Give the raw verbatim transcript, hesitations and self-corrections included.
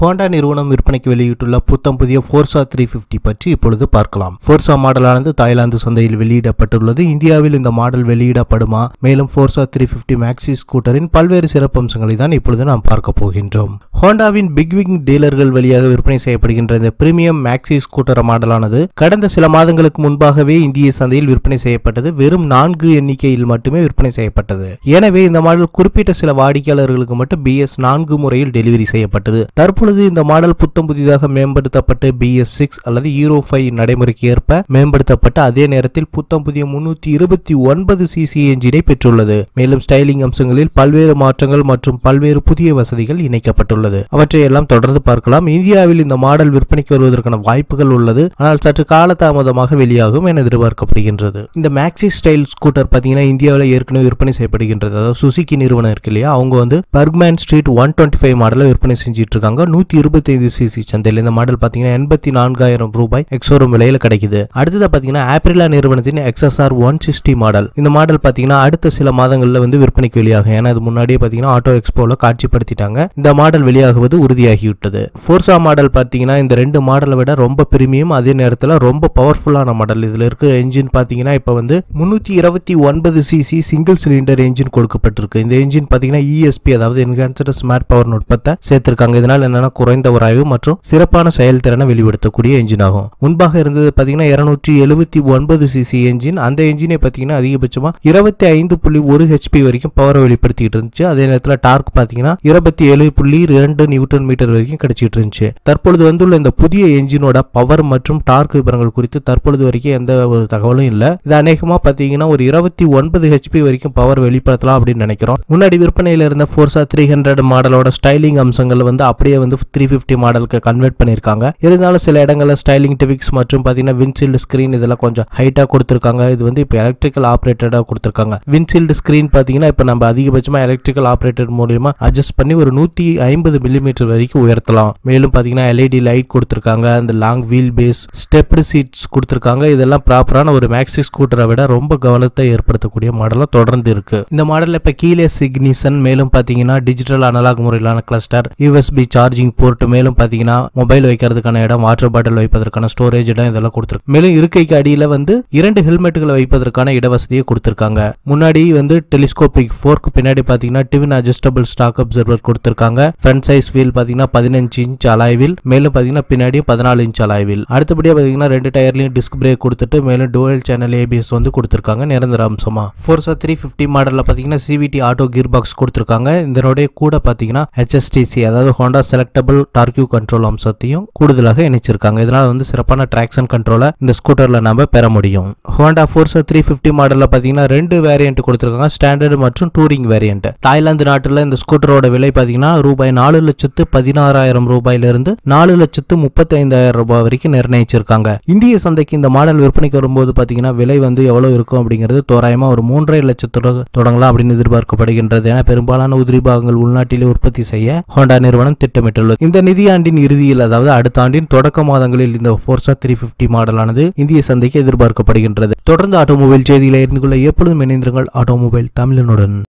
Honda நிறுவனம் விற்பனைக்கு வெளியிட்டுள்ள புத்தம் புதிய ஃபோர்சா த்ரீ ஃபிஃப்டி பற்றி இப்பொழுது பார்க்கலாம். ஃபோர்சா மாடலானது தாய்லாந்து சந்தையில் வெளியிடப்பட்டுள்ளது. இந்தியாவில் இந்த மாடல் வெளியிடப்படுமா? மேலும் ஃபோர்சா த்ரீ ஃபிஃப்டி மேக்ஸி ஸ்கூட்டரின் பல்வேறு சிறப்பம்சங்களை தான் இப்பொழுது நாம் பார்க்க போகின்றோம். ஹோண்டாவின் பிக்விங் டீலர்கள் வழியாக விற்பனை செய்யப்படுகின்ற இந்த பிரீமியம் மேக்ஸி ஸ்கூட்டர் மாடலானது கடந்த சில மாதங்களுக்கு முன்பாகவே இந்திய சந்தையில் விற்பனை செய்யப்பட்டது. வெறும் நான்கு எண்ணிக்கையில் மட்டுமே விற்பனை செய்யப்பட்டது. எனவே இந்த மாடல் குறிப்பிட்ட சில வாடிக்கையாளர்களுக்கு மட்டும் பி எஸ் நான்கு முறையில் டெலிவரி செய்யப்பட்டது. தற்பொழுது இந்த மாடல் புத்தம் புதிதாக மேம்படுத்தப்பட்டு பி எஸ் சிக்ஸ் அல்லது ஈரோ ஃபைவ் நடைமுறைக்கு ஏற்ப மேம்படுத்தப்பட்டு அதே நேரத்தில் புத்தம் புதிய முன்னூத்தி இருபத்தி ஒன்பது சிசி என்ஜினை பெற்றுள்ளது. மேலும் ஸ்டைலிங் அம்சங்களில் பல்வேறு மாற்றங்கள் மற்றும் பல்வேறு புதிய வசதிகள் இணைக்கப்பட்டுள்ளது. அவற்றையெல்லாம் தொடர்ந்து பார்க்கலாம். இந்தியாவில் இந்த மாடல் விற்பனைக்கு வருவதற்கான வாய்ப்புகள் உள்ளது. ஆனால் சற்று காலதாமதமாக வெளியாகும் என எதிர்பார்க்கப்படுகின்றது. இந்த மேக்ஸி ஸ்டைல் ஸ்கூட்டர் பாத்தீங்கன்னா இந்தியாவில் ஏற்கனவே விற்பனை செய்யப்படுகின்றது. அதாவது சுசுகி நிறுவனம் இருக்கு இல்லையா, அவங்க வந்து Burgman street one twenty five மாடலை விற்பனை செஞ்சிட்டு இருக்காங்க. நூத்தி இருபத்தி ஐந்து சிசி சந்தையில் இந்த மாடல் பாத்தீங்கன்னா எண்பத்தி நான்காயிரம் ரூபாய் எக்ஸோரூம் விலையில கிடைக்குது. அடுத்தது பாத்தீங்கன்னா ஆப்ரிலா நிறுவனத்தின் X S R one sixty model. இந்த மாடல் பாத்தீங்கன்னா அடுத்த சில மாதங்கள்ல வந்து விற்பனைக்கு வெளியாகும். ஏன்னா அது முன்னாடியே பாத்தீங்கன்னா ஆட்டோ எக்ஸ்போல காட்சிப்படுத்திட்டாங்க. இந்த மாடல் வெளியாகுவது உறுதியாகிவிட்டது. ஃபோர்சா மாடல் பாத்தீங்கன்னா இந்த ரெண்டு மாடலை விட ரொம்ப பிரீமியம், அதே நேரத்தில் ரொம்ப பவர்ஃபுல்லான மாடல். இதுல இருக்க என்ஜின் பாத்தீங்கன்னா இப்ப வந்து முன்னூத்தி இருபத்தி ஒன்பது சிசி சிங்கிள் சிலிண்டர் என்ஜின் கொடுக்கப்பட்டிருக்கு. இந்த என்ஜின் பாத்தீங்கன்னா இ எஸ் பி அதாவது என்ஹான்ஸ்டு ஸ்மார்ட் பவர் நுட்பத்தை சேர்த்திருக்காங்க. இதனால என்னன்னா குறைந்த உராய்வு மற்றும் சிறப்பான செயல்திறனை வெளிப்படுத்தக்கூடிய என்ஜின் ஆகும். முன்பாக இருந்தது பாத்தீங்கன்னா இருநூற்றி எழுபத்தி ஒன்பது சிசி என்ஜின். அந்த என்ஜினை பாத்தீங்கன்னா அதிகபட்சமா இருபத்தி ஐந்து புள்ளி ஒரு ஹெச்பி வரைக்கும் பவரை வெளிப்படுத்திட்டு இருந்துச்சு. அதே நேரத்தில் டார்க் பாத்தீங்கன்னா இருபத்தி ஏழு புள்ளி இரண்டு நியூட்டன் மீட்டர் வரைக்கும் கிடைச்சிட்டு இருந்துச்சு. தற்பொழுது வந்துள்ள இந்த புதிய என்ஜினோட பவர் மற்றும் டார்க் விவரங்கள் குறித்து தற்பொழுது வரைக்கும் எந்த ஒரு தகவலும் இல்ல. இது அநேகமா பாத்தீங்கன்னா ஒரு இருபத்தி ஒன்பது ஹெச்பி வரைக்கும் பவர் வெளிப்படுத்தலாம் அப்படின்னு நினைக்கிறோம். முன்னாடி விற்பனையில இருந்த ஃபோர்சா த்ரீ ஹண்ட்ரட் மாடலோட ஸ்டைலிங் அம்சங்கள் வந்து அப்படியே வந்து த்ரீ ஃபிஃப்டி மாடலுக்கு கன்வெர்ட் பண்ணிருக்காங்க. இருந்தாலும் சில இடங்கள்ல ஸ்டைலிங் டிவிக்ஸ் மற்றும் பாத்தீங்கன்னா விண்ட்ஷீல்டு ஸ்கிரீன் இதெல்லாம் கொஞ்சம் ஹைட்டா கொடுத்திருக்காங்க. இது வந்து இப்போ எலக்ட்ரிக்கல் ஆபரேட்டடா கொடுத்திருக்காங்க. விண்ட்ஷீல்டு ஸ்கிரீன் பாத்தீங்கன்னா இப்ப நம்ம அதிகபட்சமா எலக்ட்ரிக்கல் ஆபரேட்டர் மூலமா அட்ஜஸ்ட் பண்ணி ஒரு நூத்தி ஐம்பது மில்லிமீட்டர் வரைக்கும் உயர்த்தலாம். மேலும் பாத்தீங்கன்னா எல்இடி லைட் கொடுத்திருக்காங்க. அந்த long wheel base stepped seats கொடுத்திருக்காங்க. இதெல்லாம் ப்ராப்பரான ஒரு மேக்ஸி ஸ்கூட்டரை விட ரொம்ப கவனத்தை ஏற்படுத்தக்கூடிய மாடலா தொடர்ந்து இருக்கு. இந்த மாடல்ல இப்ப கீலெஸ் இக்னிஷன், மேலும் பாத்தீங்கன்னா டிஜிட்டல் அனலாக் முறையிலான கிளஸ்டர், யூஎஸ்பி சார்ஜிங் போர்ட், மேலும் பாத்தீங்கன்னா மொபைல் வைக்கிறதுக்கான இடம், வாட்டர் பாட்டில் வைப்பதற்கான ஸ்டோரேஜ் இடம் இதெல்லாம் கொடுத்திருக்கு. மேலும் இருக்கைக்கு அடியில வந்து இரண்டு ஹெல்மெட்டுகளை வைப்பதற்கான இடவசதியை கொடுத்திருக்காங்க. முன்னாடி வந்து டெலிஸ்கோபிக் ஃபோர்க், பின்னாடி பாத்தீங்கன்னா டிவின் அட்ஜஸ்டபிள் ஸ்டாக் அப்சர்வர் கொடுத்திருக்காங்க. ஃப்ரண்ட் சைஸ் வீல் பாத்தீங்கன்னா பதினஞ்சு இன்ச் அலாய் வீல், மேலும் பாத்தீங்கன்னா பின்னாடி பதினாலு இன்ச் அலாய் வீல். அடுத்தபடியா பாத்தீங்கன்னா ரெண்டு டயர்லயும் டிஸ்க் பிரேக் கொடுத்துட்டு மேலும் டுவல் சேனல் ஏபிஎஸ் வந்து கொடுத்திருக்காங்க நிரந்தர அம்சமா. ஃபோர்சா த்ரீ ஃபிஃப்டி மாடல்ல பாத்தீங்கன்னா சிவிடி ஆட்டோ கியர் பாக்ஸ் கொடுத்திருக்காங்க. இதனுடைய கூட பாத்தீங்கன்னா ஹெச்எஸ்டிசி அதாவது ஹோண்டா செலக்டபிள் டார்க்யூ கண்ட்ரோல் அம்சத்தையும் கூடுதலாக இணைச்சிருக்காங்க. இதனால வந்து சிறப்பான டிராக்ஷன் கண்ட்ரோலை இந்த ஸ்கூட்டர்ல நம்ம பெற முடியும். ஹோண்டா ஃபோர்சா த்ரீ ஃபிஃப்டி மாடல்ல பாத்தீங்கன்னா ரெண்டு வேரியன்ட் கொடுத்திருக்காங்க, ஸ்டாண்டர்ட் மற்றும் டூரிங் வேரியன்ட். தாய்லாந்து நாட்டுல இந்த ஸ்கூட்டரோட விலை பாத்தீங்கன்னா ரூபாய் நாலு லட்சத்து பதினாறாயிரம் ரூபாயில இருந்து நாலு லட்சத்து முப்பத்தி ஐந்தாயிரம் ரூபாய் வரைக்கும் நிர்ணயிச்சிருக்காங்க. இந்திய சந்தைக்கு இந்த மாடல் விற்பனைக்கு வரும்போது பாத்தீங்கன்னா விலை வந்து எவ்வளவு இருக்கும் அப்படிங்கிறது தோராயமா ஒரு மூன்றரை லட்சத்தோட தொடங்கலாம் அப்படின்னு எதிர்பார்க்கப்படுகின்றது. ஏன்னா பெரும்பாலான உதிரி பாகங்கள் உள்நாட்டிலே உற்பத்தி செய்ய ஹோண்டா நிறுவனம் திட்டமிட்டுள்ளது. இந்த நிதியாண்டின் இறுதியில் அதாவது அடுத்த ஆண்டின் தொடக்க மாதங்களில் இந்த ஃபோர்சா த்ரீ ஃபிஃப்டி மாடலானது இந்திய சந்தைக்கு எதிர்பார்க்கப்படுகின்றது. தொடர்ந்து ஆட்டோமொபைல் செய்திகளை அறிந்து கொள்ள எப்பொழுதும் இணைந்திருங்கள் ஆட்டோமொபைல் தமிழனுடன்.